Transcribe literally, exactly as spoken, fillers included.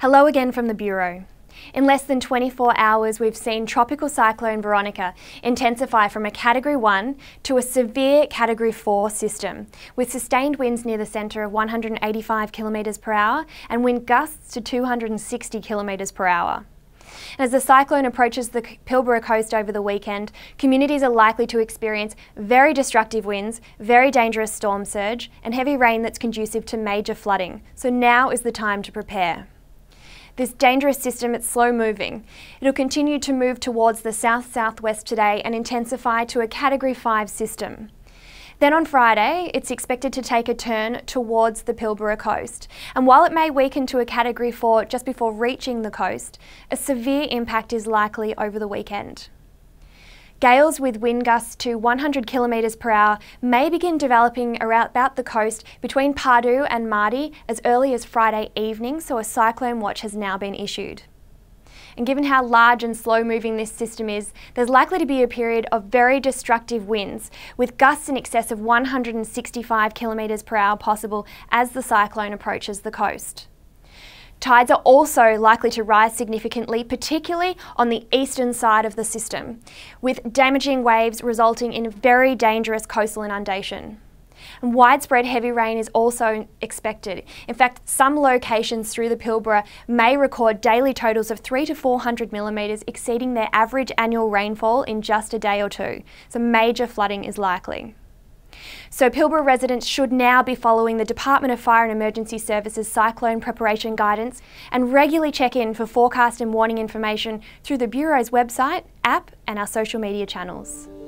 Hello again from the Bureau. In less than twenty-four hours, we've seen Tropical Cyclone Veronica intensify from a Category one to a severe Category four system, with sustained winds near the centre of one hundred eighty-five kilometres per hour and wind gusts to two hundred sixty kilometres per hour. And as the cyclone approaches the Pilbara coast over the weekend, communities are likely to experience very destructive winds, very dangerous storm surge, and heavy rain that's conducive to major flooding. So now is the time to prepare. This dangerous system, it's slow moving. It'll continue to move towards the south-southwest today and intensify to a Category five system. Then on Friday, it's expected to take a turn towards the Pilbara coast. And while it may weaken to a Category four just before reaching the coast, a severe impact is likely over the weekend. Gales with wind gusts to one hundred kilometres per hour may begin developing around about the coast between Pardue and Mardi as early as Friday evening, so a cyclone watch has now been issued. And given how large and slow moving this system is, there's likely to be a period of very destructive winds, with gusts in excess of one hundred sixty-five kilometres per hour possible as the cyclone approaches the coast. Tides are also likely to rise significantly, particularly on the eastern side of the system, with damaging waves resulting in very dangerous coastal inundation. And widespread heavy rain is also expected. In fact, some locations through the Pilbara may record daily totals of three to four hundred millimetres, exceeding their average annual rainfall in just a day or two. So major flooding is likely. So Pilbara residents should now be following the Department of Fire and Emergency Services cyclone preparation guidance and regularly check in for forecast and warning information through the Bureau's website, app and our social media channels.